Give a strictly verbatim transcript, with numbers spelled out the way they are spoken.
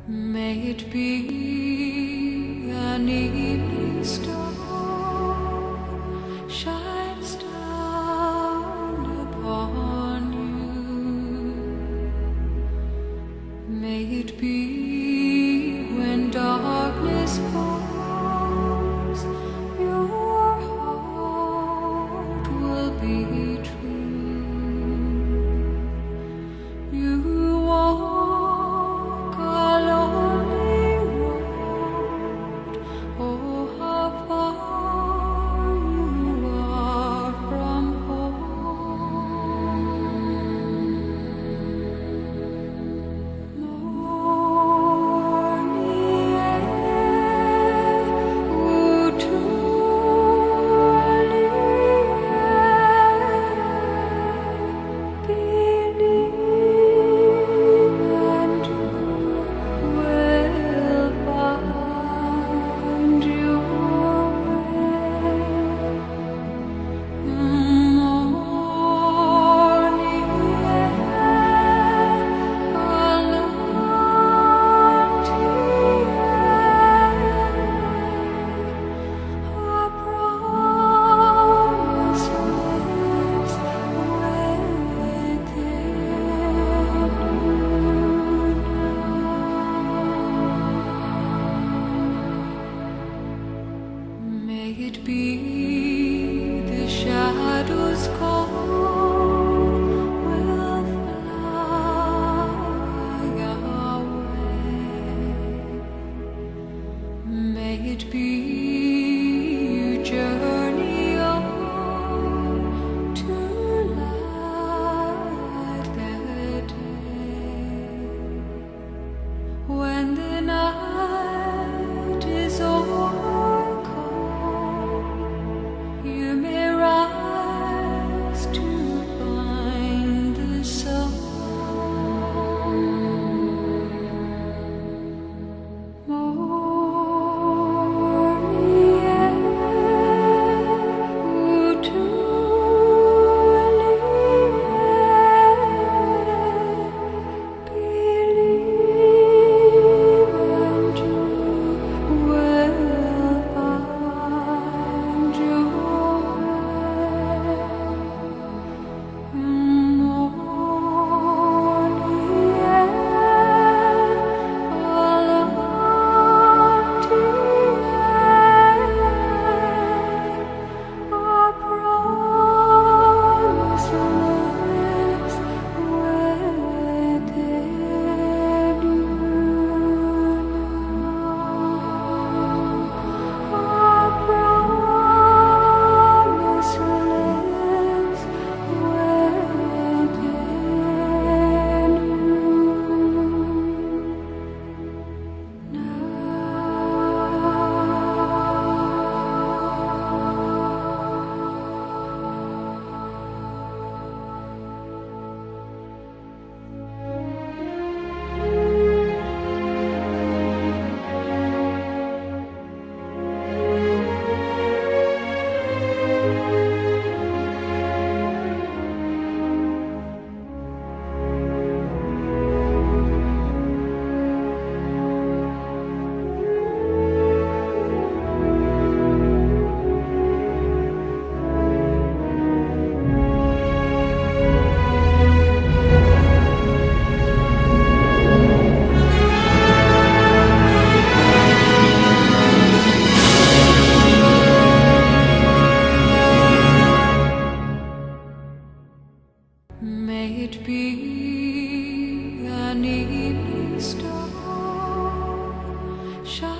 May it be an evening star shines down upon you. May it be when darkness falls, your heart will be true. You walk a lonely road, oh how far you are from home. Morning air, oh too early air, believe and you will find your way. Morning air, a lunty air, a promise lives within you. May it be the shadows call will fly away. May it be you journey on to light the day. When the night is over cold, you may rise to find the sun. Morning air, oh too early air, believe and you will find your way. Morning air, a lunty air, a promise lives within you. A promise lives within you May it be an evening star shine